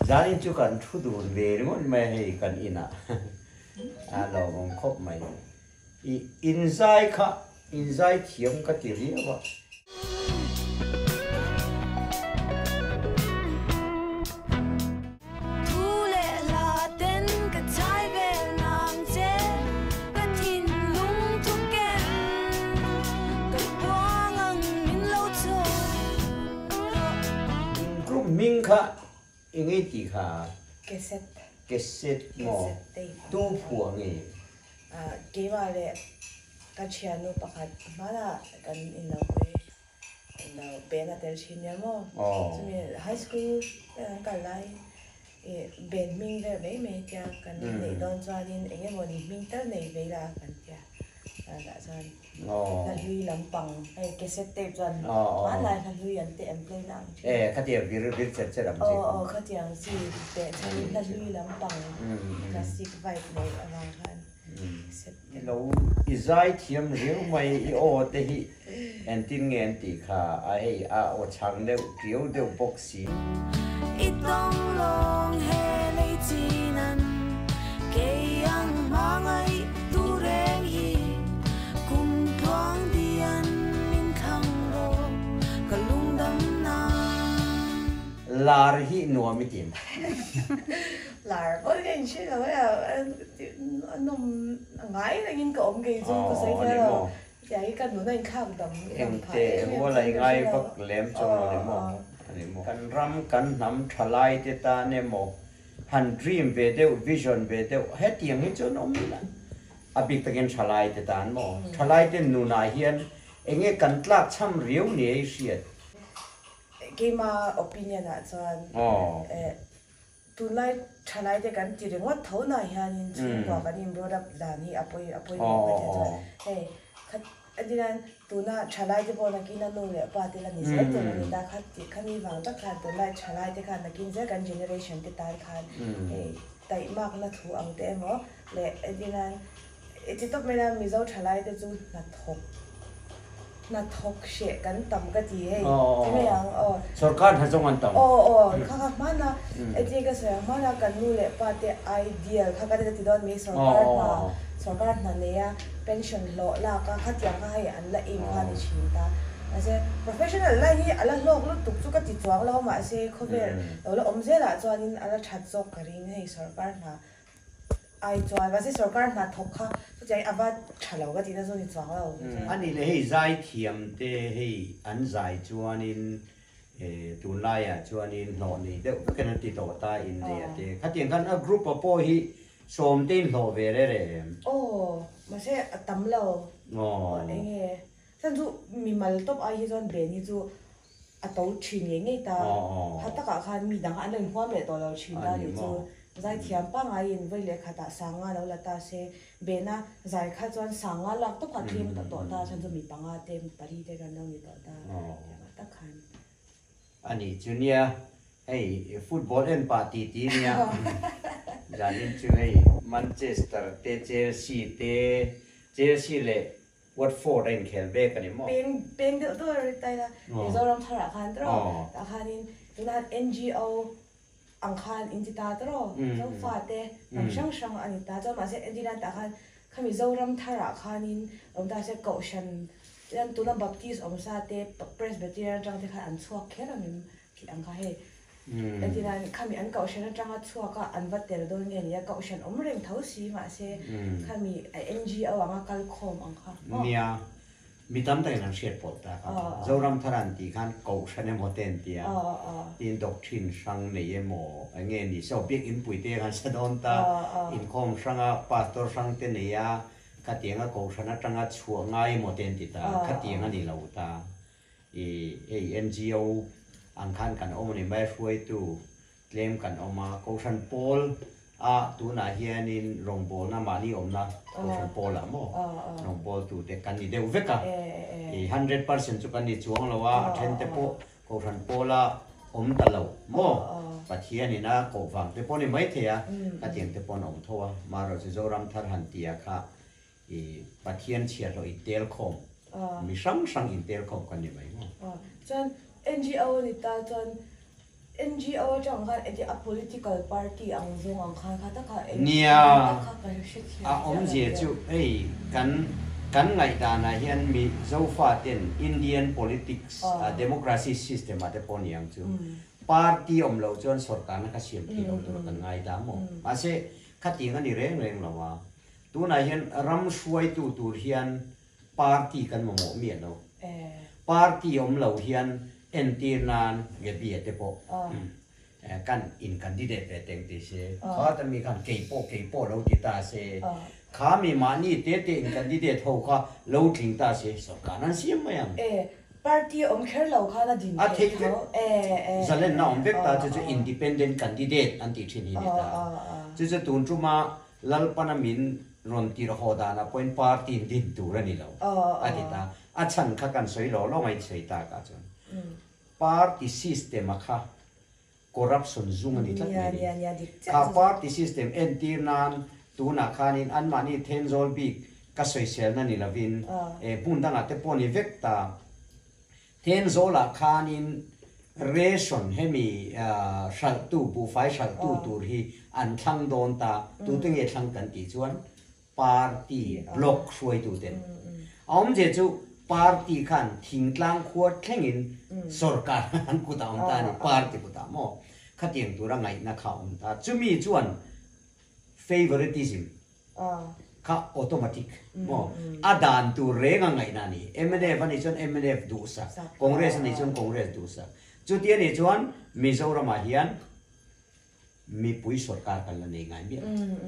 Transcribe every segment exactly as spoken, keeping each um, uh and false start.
giá nên chú cần thu đủ về đúng không mày hay cần in à à lo mong khóc mày inside khá inside thiếm cái gì gì vậy mình khá anh ấy thì khá cassette cassette mò tu phùa nghề à cái mà để cái chuyện nó bắt mà là cái in đâu vậy in đâu bên ở đây xin nhá mò cho nên high school cái lại bên mình về mấy mấy cha cái này đón cho nên anh ấy muốn mình tới này về là cái cha là đã cho là lui làm bằng hay cassette tape cho mà lại là lui ăn tiệm play nặng eh cái tiệm viết viết sẽ sẽ làm gì ờ ờ cái tiệm gì để cho nên là lui làm bằng plastic vibe này ở ngoàihan lâu izai thiam riu mai o te hi en tin ngen ti kha ai a o chang deu kiu deu boxi itong long he lei chinan ke ang mangai tu reng hi kum tuang dian min khang ro kalung dam na lar hi no mi tin là có cái chuyện là cái nó ngái là những cái ông cái chung có sai thế đâu vậy cái nó nên khác tầm em te em có lại ngay bắc lem trong nó đấy mò đấy mò kan ram kan nam thalai te ta ne mò han dream về đâu vision về đâu hết tiếng hết chỗ nó mới là abik taken thalai te ta mò thalai te nu na hian anh ấy kan tlak cham riu ni ai siat cái mà opinion à cho tụi này thay lại để cái chỉ riêng what thấu này ha nên chỉ qua cái nên brought up là ni apoi apoi một cái thế hey cái đi là tụi nó thay lại để bao nhiêu cái nó nuôi lại ba thì là như thế tụi nó đã khát thì khát mi vàng tất cả tụi này thay lại để cái nó kinh tế cái generation cái tài khát hey tại mà cái nó thu ăn thế mà lại cái đi là cái top mấy là mình giàu thay lại để chú nó thọc nó thọc sẽ cái tầm cái gì ấy, thế này à, ờ, sở can hay trong anh tầm, ờ ờ, khác khác mà na, cái cái sở mà na cái nu lệ, ba cái ideal, khác cái cái thì đó mấy sở can na, sở can na này pension lo là cái khác tiếng cái hay anh là im khai đi chín ta, mà sẽ professional là hi, anh là lo lo tục chút cái gì toang lo mà sẽ cover, rồi là ông sẽ là cho nên anh là chặt dọc cái riêng hay sở can na ai cho và sẽ sở can na thọc khácก็จะเอาว่าฉลองก็ที่นั่นส่วนที่สองเราอันนี้เลยให้ใจเทียมเตให้อันใจจวนนินเอ่อตุนไล่อะจวนนินหล่อนี่เดี๋ยวก็กันติดต่อตาอินเดียเตะขัดยังกันอ่ะกรุ๊ปปะโป้ฮิสมตินหล่อเวรเลยโอ้ไม่ใช่ตั้มเราอ๋อเองฉันจูมีมาลท็อปไอที่จวนเบนี่จูอ่ะตัวชินยังไงตาฮัตตะกะคันมีดังอันหนึ่งความเด็ดตัวเราชินได้อยู่จูใจเทียมป้าไงยินไว้เลยค่ะแต่สังงาเราละตาเซเบน่ะใจข้าจวนสังงาลักตุกขัดทีมต่อต่อตาฉันจะมีปังอาเต็มปรีเดีกันเรามีต่อตาตะขันอันนี้จูเนียไอ้ฟุตบอลเอ็นปาร์ตี้ทีเนี่ยจานินจูไอ้แมนเชสเตอร์เตเจลซีเตเจลซีเล่วัตฟอร์ดเอ็นเคลเบกันนี่มั้งเป็นเป็นเดือดตัวอะไรตายละเดี๋ยวเราทำราคาตรอราคานี้ดูนั่น เอ็น จี โออังคารอินทิตาตรอเจ้าฟาเต้น้ำช่างช่างอันนี้ตาเจ้ามาเสอินทิตาตาคันขมิเจ้ารำทาราคานินอมตาเสกชันยันตัวนั้นบัพติสอมซาเต้เพรสเบเตียนจังที่ขันอันชัวแค่นั้นมิคิดอังคาเฮอินทิตาขมิอันเกชันจังอันชัวก็อันวัดเตลโดนเงี้ยเนี่ยเกชันอมเร่งเท่าสีมาเสขมิไอเอ็นจีเอาอังคัลคอมอังคาเนี่ยมีตั้มแต่นังเชียร์ปอดตาครับเจ้ารำทารันตีขันเกชันเนี่ยโมเตนเตียอินดอกชินสังเนี่ยโมไอเงี้ยนี่ชอบเบียกอินปุยเตียกันสะดอนตาอินคอมสังอ่ะพาสตอร์สังเตเนี่ยขัดเตียงอ่ะเกชันอ่ะจังอ่ะชัวง่ายโมเตนติตาขัดเตียงอ่ะนี่เราตาเอเอเอ็นจีโออังคันกันอมนี่ไม่ช่วยตู้เคลมกันออกมาเกชันโพลอ่ะตัวน่ะเฮียนินลงโบน่ะมานี่อมนะเกชันโพลละโมลงโบตัวเด็กกันนี่เดี๋ยวเวกอ่ะอี hundred percent จุกันนี่จวงแล้วว่าเทนเตโปเกชันโพละอมตะเหลาโมปัจเจียนี่นะโกฟังเตโปนี่ไม่เทียกัดเตียงเตโปนอมทัวมาเราจะจะรำทัดหันเตียค่ะอีปัจเจียนเชียร์เราอีเตลคอมมีสังสังอีเตลคอมกันนี่ไหมโมจน เอ็น จี โอ นี่ตาจน N G O จังค่ะไอ้ที่ political party อังซงอังคารค่ะถ้าค่ะเนี่ยอ่ะอมเจียจูเอ้ยกันกันไงตานะเฮียนมีโซฟาเต็น Indian politics democracy system มาแต่ปนยังจู party อมเราจนสกัดนักเสียมที่เราตัวกันไงตามมั้งมาเสขัดยังกันนี่เร่งเร่งเราว่าตัวนั้นเฮียนรำช่วยตัวตัวเฮียน party กันมาหมดเมียเรา party อมเราเฮียนเอ็นตีนานเกียรติเตปกกันอินกันดิเดตเต็งติเสเขาจะมีการเกี่ยโปเกี่ยโปเราติตาเสข้ามีมานี่เตเตอินกันดิเดตเขาเขาเราทิ้งตาเสสกัดนั้นเสียไหมยัง party อมแค่เราค่ะน่ะดินเขาเออจะเล่นน้องเบกตาจะจะ independent candidate อันที่ที่นี่ตาจะจะตุนจุมาลัลปนามินรอนตีรหดานะเป็น party ดินตัวนี่เราอันที่ตาอาฉันข้ากันสวยหล่อเราไม่สวยตากันจน party system อะค่ะ corruption ซุ่มนี่ทั้งนี้ข้า party system เอ็นตีนันตัวนักขานินอันมานี่เทนโซลบิกก็สวยเสียนั่นนี่ละวินเออปุ่นตั้งแต่ปนิเวกตาเทนโซลขานินเรชั่นให้มีชัลตูบูไฟชัลตูตัวที่อันทั้งโดนตาตัวตั้งเอทั้งกันที่ชวน party block ช่วยตัวเต็มเอาไม่เจจู party ขันทิ้งกลางขวดแข่งอินสรการอันกูตามตานี่ party กูตามอ๋อขัดยังตัวร่างไงนักข่าวอันตาจะมีชวน favoritism ข้า automatic อ๋ออาดานตัวเร่งไงนั่นนี่ เอ็ม เอ็น เอฟ นี่ชวน เอ็ม เอ็น เอฟ ดูสัก Congress นี่ชวน Congress ดูสักจุดที่นี่ชวนมิโซรามาเฮียนมีปุยสรการกันละนี่ไงมี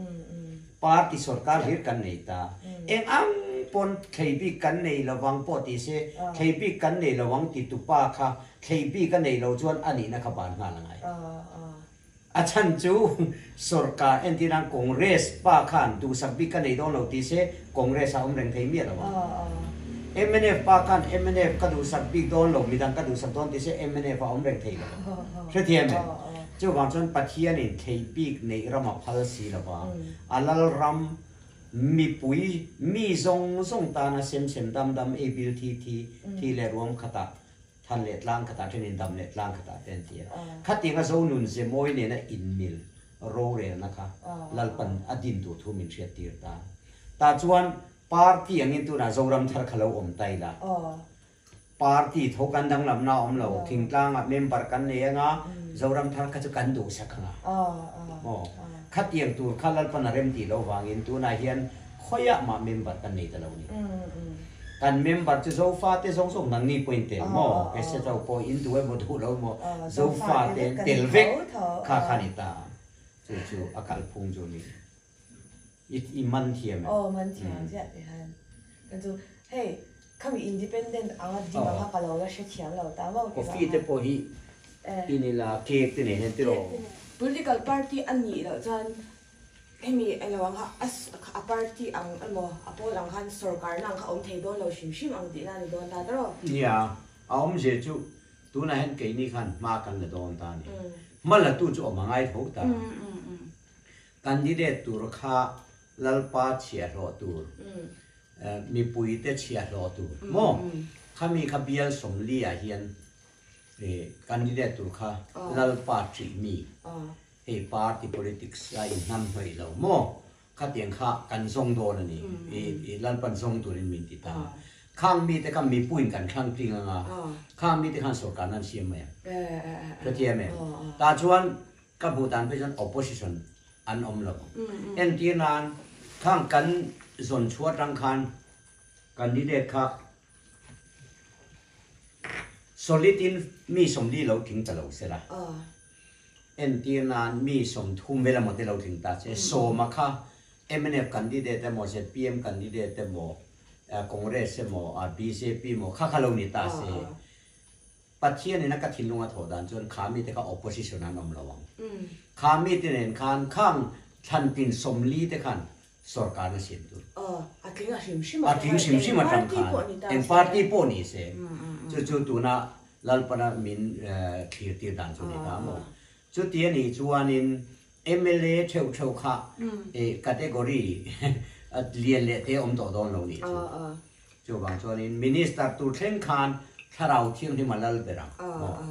party สรการเฮียกันนี่ตาเอ็งอังปนเคยบีกันในระวังปอติเสเคยบีกันในระวังติดตุปาค่ะเคยบีกันในเราจวนอันนี้นะครับบ้านงานละไงอาจารย์จูสรการเอ็นที่นั่งคอนเกรสป้าขันดูสักบีกันในโดนเราติเสคอนเกรสเอาเรื่องไทยมีระวังเอ็มเอ็นเอฟป้าขันเอ็มเอ็นเอฟก็ดูสักบีโดนเรามีดังก็ดูสักโดนติเสเอ็มเอ็นเอฟเอาเรื่องไทยระวังเชื่อเทียมไหมเจ้าบางส่วนปัจจัยนี่เคยบีในระมาพัลสีระวังอัลลัลรัมมีปุยมีทรงทรงตานะเซมเซมดำดำเอบิลทีทีที่เลรวมขตาท่านเล็ดล่างขตาที่นินดำเล็ดล่างขตาเต็นเตียขัดยังก็โซนุนเซมอยเนี่ยนะอินมิลโรเรนะคะลัลปันอดินตัวทุ่มินเชียตีร์ตาตาจวนปาร์ตี้อย่างนี้ตัวน่ะโซรัมทาร์ขลาวอมไตละปาร์ตี้ทกันดังลำนาอมเราทิ้งกลางเมมเบอร์กันเนี่ยนะโซรัมทาร์ขจะกันดูสักครั้งอ๋อขัดยังตัวขัดลัลปันเรมตีเราวางอินตัวน่ะเฮียนขอยะมาเมมเบอร์กันนี่ตลอดนี่กันเมมเบอร์จะโซฟาเตส่งส่งนั่งนี่พอยน์เตลโม่เอสเจ้าพออินตัวหมดหัวเราโม่โซฟาเตเตลเวกข้าขานิตาจู่จู่อากาศพุ่งจู่นี่อีอีมันเทียมอ๋อมันเทียมใช่ไหมฮะกันจู่เฮ้ยข้ามีอินดิเพนเดนต์อ่ะดีมากค่ะเราก็เชื่อเทียมเราแต่ว่าก็ฟีเตพอฮีอินี่ละเค้กที่นี่เห็นตัว political party อันนี้เราจะให้มีไอ้ระวังค่ะอ่ะ party อังอันโมอ่ะพวกหลังคันสรการนั่งค่ะอมเทโดนเราชิมชิมอังดีนั่นโดนตาตลอดเนี่ยเอาอมเสียจู่ตัวนั้นเห็นเกี่ยนี่คันมากันเลยโดนตานี่มันละตัวจู่ออกมาง่ายถูกตากันดีเด็ดตัวข้าลัลปาเชียรอตัวมีปุยเตเชียรอตัวโม่ข้ามีขบียลสมลีอาเฮียนเอกันดีเด็ดตัวข้าลัลปาจีมีเอปาร์ตี้ politics ไอ้นั่นไปแล้วโม่ข้าเตียงข้ากันทรงโดนนี่เอเอลัลปันทรงตัวนี้มินติตาข้างมีแต่ข้ามีปุยกันข้างพิงงาข้างมีแต่ข้างสกัดนั่นเสียไหมก็เทียมไหมตาชวนกับบูตันเป็น opposition อันอมหลงเอ็นที่นานข้างกันส่วนชวดรังคันกันดีเด็ดค่ะ solitin มีสมดีเราถึงจะเราเสียละเอ็นที่นานมีสมทุ่มเวลาหมดที่เราถึงตาเสียโซมาค่ะ เอ็ม เอ็น เอฟ กันดีเด็ดแต่หมดเสร็จ พี เอ็ม กันดีเด็ดแต่หมดคอนเกรสหมด บี เจ พี หมดข้าข้าเรานี่ตาเสียปัจจัยนี้นักทิ้งลงมาถอดดันจนขามีแต่ก็ opposition นั้นอมระวังข้ามีแต่เห็นข้างข้างท่านเป็นสมลีแต่ขันสรการเสียตัวอาทิ้งชิมชิมอาทิ้งชิมชิมมาทำขันเอ็นปาร์ตี้ปนี่เสียจุดจุดตัวน่ะลัลปนามินขีดตีดันจุดนี้ครับจุดที่นี่ชวนนินเอ็มเอลเอเช่าเช่าข้าเอคัตเกอรี่เลียนเละเทอมต่อดอนเรานี่จุดบางชวนนินมินิสเตอร์ตัวเช่นขันถ้าเราเที่ยงที่มาลัลเบรังแ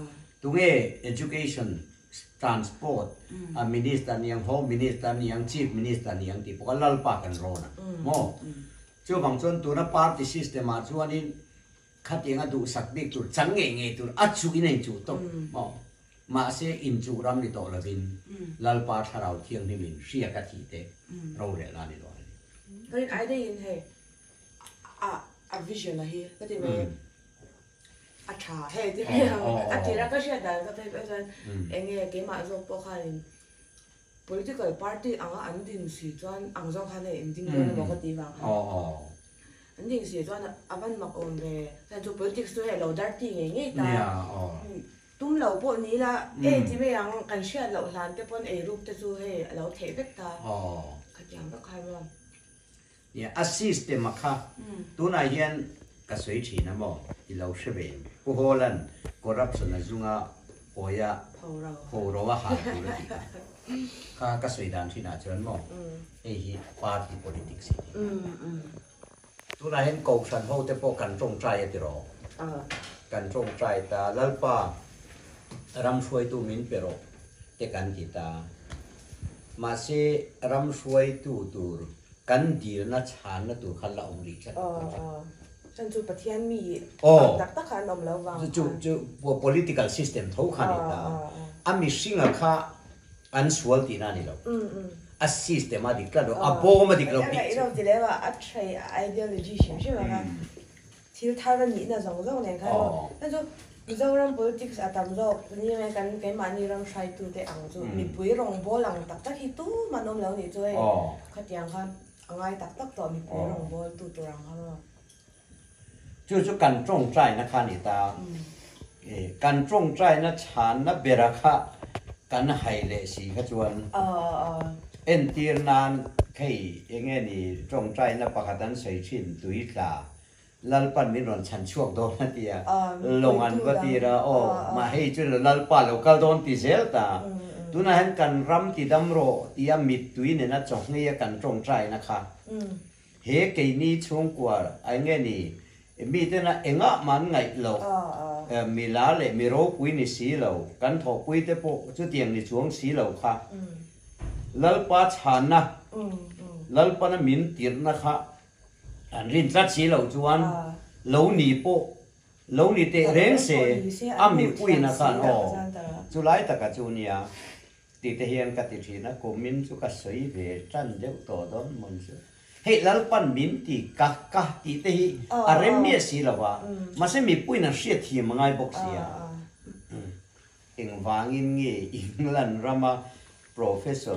ตุเง education transport a minister niang home minister niang chief minister niang ti pokal lalpa kan rona mo chu bang chon tu na party system a chuanin khating adu sakbik tu change nge tu achu ineng chu to mo ma se in chu ram ni to lavin lalpa tharau thiang ni min ria ka thi te ro le la ni do ก็ยังไอ้ได้ยินเฮ้อะอะวิชั่นอะเฮ้ก็ที่มันอะชาเฮ้ที่มันอะที่เราก็เชื่อได้ก็เป็นเป็นเองเงี้ยเกี่ยมาส่งพวกเขาเนี่ย political party อ่างอันดิ้งสีจวนอ่างส่งเขาเนี่ยดิ้งตัวเนี่ยบอกก็ดีบ้างอันดิ้งสีจวนอ่ะมันมักอ่อนเลยแต่ตัว politics ตัวเราดัดดิ้งเงี้ยแต่ตุ้มเราพวกนี้ละเอ๊ะที่ไม่ยังกันเชื่อเราหลานแต่พวกเอรูปแต่ตัวเฮ้เราเทเป็ดตาขยันก็ใครบ้างเนี่ย assistem มาค่ะตัวไหนเห็นก็สวยชีนะมั้งที่เราเชื่อเป็นผู้ฮอลัน corruption นะจุงอ่ะโอ้ยอ่ะโหเราว่าหาตัวเลยค่ะก็สวยด้านที่น่าเชื่อมั้งไอ้ที่ party politics ตัวไหนเห็น corruption เขาแต่พวกกันตรงใจติรอกันตรงใจแต่ลัลป้ารำช่วยตัวมินเปรอแต่กันที่ตามาเสรำช่วยตัวตัวกันดีนะชานะตัวขันละองลีชัดอ๋อฉันจูประเทศมีดักตะขันอมแล้ววางจูจูพวก political system ทุกขันนี่ตาอันมีสิ่งอะค่ะอันสวลตีนั่นนี่หรออัน system มาดิกแล้วอันโบมาดิกแล้วปีเราจะเรียกว่าอันใช้ ideology ใช่ไหมคะที่ทางนี้นะสองเรื่องเนี่ยค่ะนั่นจูเราเรื่อง politics อะตามเรานี่แม้กันแกมันนี่เราใช้ตัวแต่อังจูมีปุ๋ยรองโบหลังตักตะที่ตู้มันอมแล้วนี่ด้วยขัดยังค่ะง่ายตักตักต่อมีปุ๋ยรองโบตัวตัวรังค่ะจู่จู่กันตรงใจนะคะนี่ตากันตรงใจนะชานนะเบรักะกันไฮเลสีขจวนเอ็นตีนานแค่ยังไงนี่ตรงใจนะปากตันใส่ชิ้นตุยตาลัลปันมีรอนฉันช่วงโดนนั่นเดียลงอันก็ตีระโอมาให้จุลลัลปันเราก็โดนตีเซลตาตัวนั้นเห็นกันรำตีดำโรตีอามิดตุยเนี่ยนะจงเงียกันตรงใจนะคะเฮกนี่ช่วงกว่าไอ้เงี้ยนี่มีแต่นะเองอ่ะมันไงเรามีลาเลยมีโรคุยนี่สีเรากันถกคุยแต่พวกจุดเตียงนี่ช่วงสีเราค่ะลัลปันชานะลัลปันมินตีร์นะคะอันรินทัดสีเหล่าจวนเหล่าหนีโปเหล่าหนีเตะเร่งเสอามีปุยนะคะอ๋อจุไลตะกัจูเนียติเตเฮียนกัติทีนะกูมินจุกัสวยเวจันเดียวต่อดอนมันสุเฮ้ลัลปันมินตีกักกัติเตฮีอาเรมเมียสีละวะมาเสมีปุยน่ะเสียทีมังไงบอกเสียเอ็งวางินงี้อิงลันรามา professor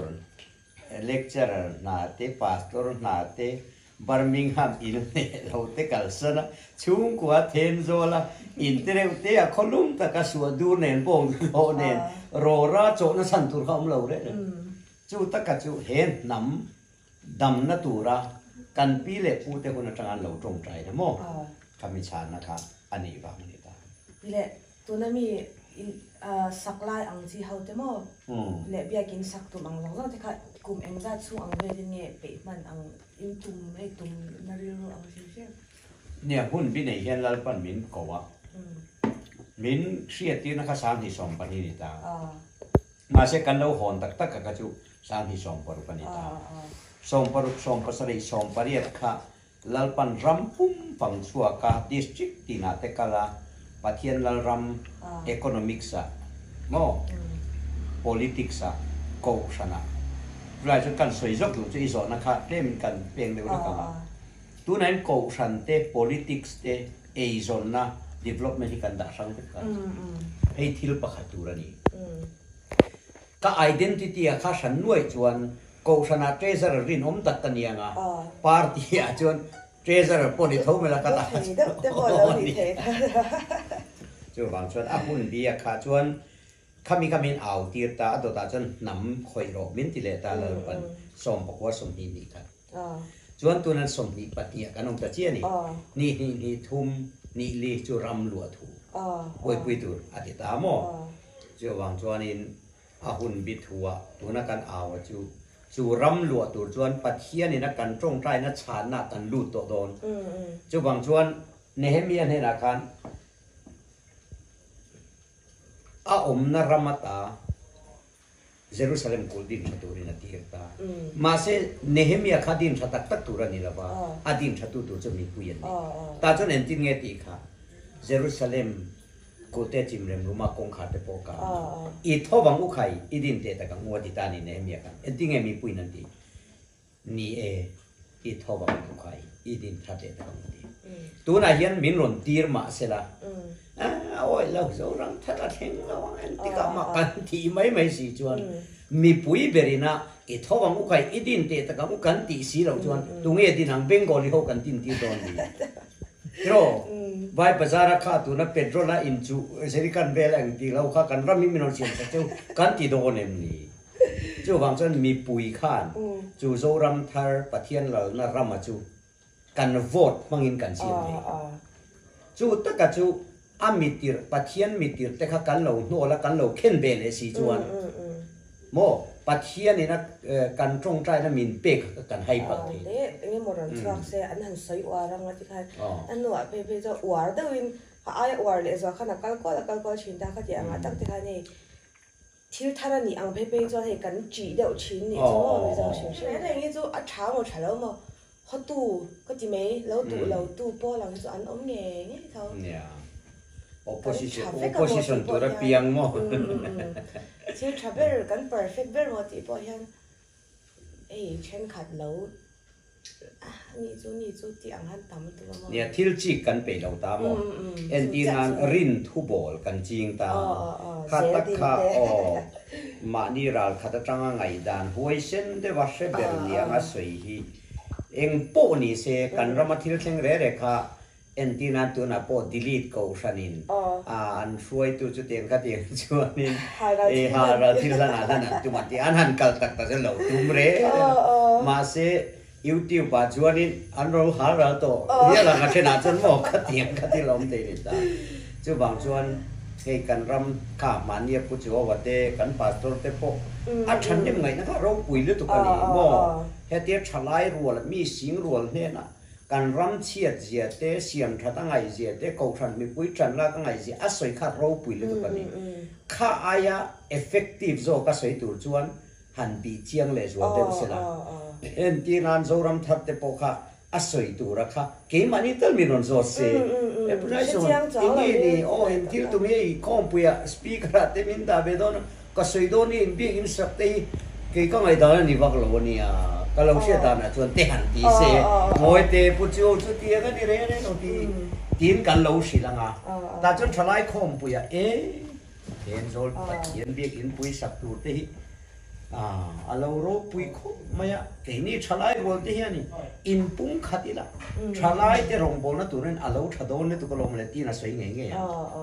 lecturer นาเต pastor นาเตBirmingham in hote kalsana chung kwa tenzola interete a kolum ta ka su du nen bong ho nen ro ra cho na san tur kham lo re chu ta ka chu hen nam dam na tura kan pi le pu te ko na tang lo tong trai na mo kami chan na kha ani ba mani ta pi le tu na mi saklai ang chi ho te mo le bia kin sak tu mang lo te kha kum eng za chu ang ve nge pe man ang in tum ei tum na ri ro ang si se เนี่ยหุ่นพี่ไหนเห็นแล้วปั่นมินก็ว่ามินเสียตีนะข้าสามที่สองปนิตามาเสกันเราหอนตักตักกะจูสามที่สองปรุปนิตาสองปรุสองภาษาสองปริยัติค่ะแล้วปั่นรำพุ่มฝั่งชัวกาดิสทริกตีนาเตกาลาปะเทียนแล้วรำเอคโนมิกส์อะโม่ politics อะโกชนะรายจนกันสวยยกอยู่จะอีสอนนะคะเล่มกันเพียงเดียวกันตัวนั้นโกชันเต politics เตเอซอนนะ development ที่กันด่าสังเกตกันให้ทิลปะขัดตัวนี้ก็ identity อะข้าฉันด้วยจวนโกชันอะ treasurer รินอมตัดตันยังอ่ะ party อะจวน treasurer ปนิทเมล่ะก็ได้จวนบางชวนอ่ะหุ่นดีอะค่ะจวนข้ามีข้ามีเอาตีตาตัวตาจนน้ำคอยรอมินติเลตาเลยเป็นสมบอกว่าสมนี่นี่กันจวนตัวนั้นสมนี่ปฏิยากันองตาเจียนี่นี่นี่นี่ทุ่มนี่ลีจูรำลัวถูป่วยป่วยตัวอธิตาโมจวางจวนนี้อาหุ่นบิดหัวตัวนักการเอาจูจูรำลัวตัวจวนปฏิยานี่นักการตรงใจนักชานักการลูดตัวโดนจวางจวนเนเฮมียนให้นักการ a om na ramata Jerusalem kuldin chaturi na tirta mase Nehemia khadin chatak tak turani laba adin chatu tur chumi puyen ta chon entin nge ti kha Jerusalem kote chimrem ruma kong khate poka I thobang ukhai idin te ta ka ngodi tani Nehemia kan entin nge mi puinan ti ni e I thobang ukhai idin thate ta ngodi tu na hian min ron tir ma sela à ôi lâu rồi rằng thật là thiên lâu anh thì cả mà cần thì mấy mấy gì chuan mi bụi beri na ít thâu bằng ukai ít tin tệ tất cả cũng cần tí xí lâu chuan tu nghe tin hàng Bengali họ cần tin tí đòn đi rồi vai bazar khá tu na petrol la inchu seri kan bel ang ti lâu khá cần ram mi mình nói chuyện chứ cần tí đòn em đi chú vàng chuan mi bụi khan chú rồi ram thar pathian lâu na ram mà chú cần vote mangin cần xin đi chú tất cả chú amitir pathian mitir te kha kan lo no la kan lo khen be le si chuan mo pathian ina kan trong trai na min pe kan hai pa thi le nge moran truck se an han soi wa rang ati khan an no pe pe zo war da win ha ai war le zo khana kal ko la kal ko chin da kha ti anga tak te kha ni thil thara ni ang pe pe zo he kan chi deu chin ni zo me zo shin shin le nge zo a cha mo cha lo mo ho tu ko ti me lo tu lo tu po lang zo an om nge nge thau opposition opposition tu ra piang mo chứ travel kan perfect ber mo ti po hian ei chen khat lo a ni chu ni chu ti ang han tam tu mo nia thil chi kan pe lo ta mo en ti nan rin thu bol kan ching ta kha ta kha o ma ni ral kha ta tanga ngai dan huai sen de wa se ber ni anga soi hi eng po ni se kan rama thil thleng re re kha entina tu na po delete ko shanin an suai tu chu ten ka ten chuanin e ha ra thil la na na tu ma ti an han kal tak ta lo tum re ma se YouTube ba chuanin an ro ha ra to ya la ka thena chon mo ka tiang ka ti lom te ni ta chu bang chuan he kan ram ka mania pu chu wa te kan pastor te po a than nem ngai na ka ro pui le tu ka ni mo he te thalai rual mi sing rual he na kan ram chiat zia te siam thata ngai zia te ko than mi pui tran la ka ngai zia a soi kha ro pui le to ka ni kha aya effective zo ka soi tur chuan han bi chiang le zo te sela en ti nan zo ram that te po kha a soi tu ra kha ke mani tel mi ron zo se e prai so ingi ni o en til tu mi kom puya speaker te min da be don ka soi do ni bi in sak te ke ka ngai da ni wak lo ni a ka lo sia da na chuan te han ti se moi te pu chu chu ti ka ni re ne no ti tin kan lo si la nga ta chuan thalai khom puya e en zol pa yen bi in pui sak tu te à alo ro pui kho maya ke ni thalai bol te hiani in pung khatila thalai te rong bol na turen alo thadon ne tu ko lom le ti na soi nge nge ya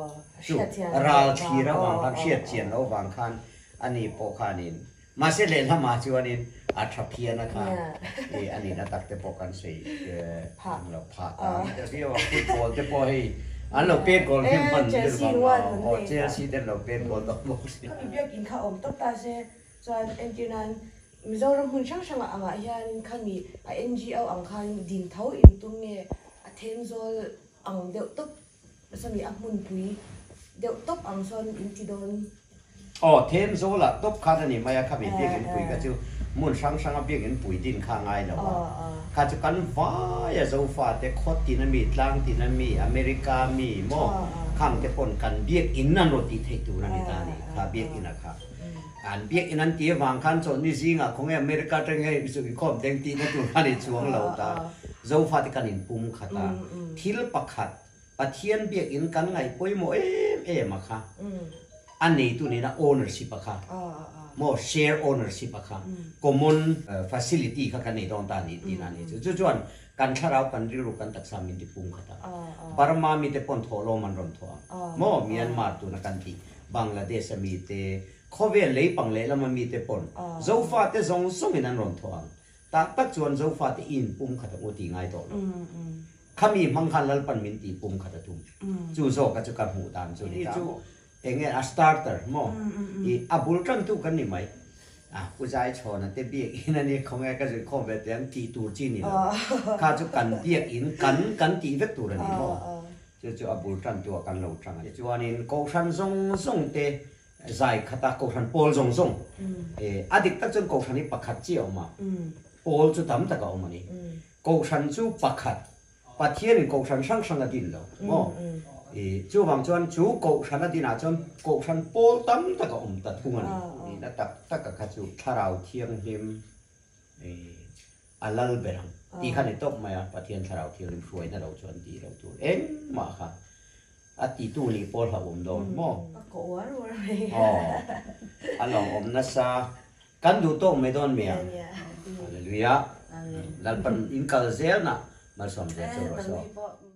ral thira wang kan siat chian lo wang khan ani po khanin ma se le la ma chuanin a thapia na kha e ani na tak te po kan sei pha lo pha ta te ri wa football te po hi an lo pe gol him pan de ba o Chelsea de lo pe gol do mo si bi in kha om tok ta se chuan engineer mizoram hun sang sang anga hian khami a N G O ang khan din thau in tung nge a thenzol ang deuh top sami a mun pui deuh top ang son in ti don oh thenzol la top kha ni maya kha bi bi in pui ka chu mun sang sang a bi in pui din kha ngai lo kha chu kan va ya zo fa te khot ti na mi tlang ti na mi America mi mo kham te pon kan bi in nan ro ti thei tu na ni ta ni kha bi in a kha an biek inan ti wang khan chon ni zinga khong America teng he su ki khom teng ti na tu ani chuang lo ta zo fa ti kan in pum khata thil pakhat pathian biek in kan ngai poimo em em a kha an nei tu ni na ownership a kha mo share ownership a kha common facility kha kan nei don ta ni ti na ni chu chuan kan tharau kan ri ru kan tak sam in ti pum khata Burma mi te pon tholo man ron tho mo Myanmar tu na kan ti Bangladesh mi te khove lei pang le lama mi te pon zo fa te zong song in an ron thoang ta tak chuan zo fa te in pum khata o ti ngai to khami mang khan lal pan min ti pum khata tum chu zo ka chu ka mu dan chu ni chu enge a starter mo i abul tang tu kan ni mai a ku jai chona te bi in ani khong e ka ju khom ve tem ti tur chi ni kha chu kan bi in kan kan ti ve tur ni mo chu chu abul tang tu kan lo tang chuan in ko san zong zong te ใจขัดกูชันโพลจงจงเอออดีตตั้งจนกูชันนี่ปักขัดเจียวมาโพลจุดตั้มตะกเอามานี่กูชันจูปักขัดปัจเทียนกูชันช่างช่างดินแล้วโอ้เออจูบางจวนจูกูชันดินอ่ะจนกูชันโพลตั้มตะกอมตัดทุ่งนี่นี่นั่นตักตักกะขัดจูทาราวเทียงหิมเอออัลลัลเบรังที่ขันนี่ตกมาอ่ะปัจเทียนทาราวเทียงหิมช่วยนั่นเราจวนดีเราตัวเอ็งมาค่ะอาทิตย์นี้พอเราอมโดนมั้งก็อ้วนอ้วนเลยอ๋ออันลองอมนัสซากันดูโต้ไม่โดนเมียฮาเลลูยาแล้วเป็นอินคาเซลนะมาสมเด็จพระสัมมา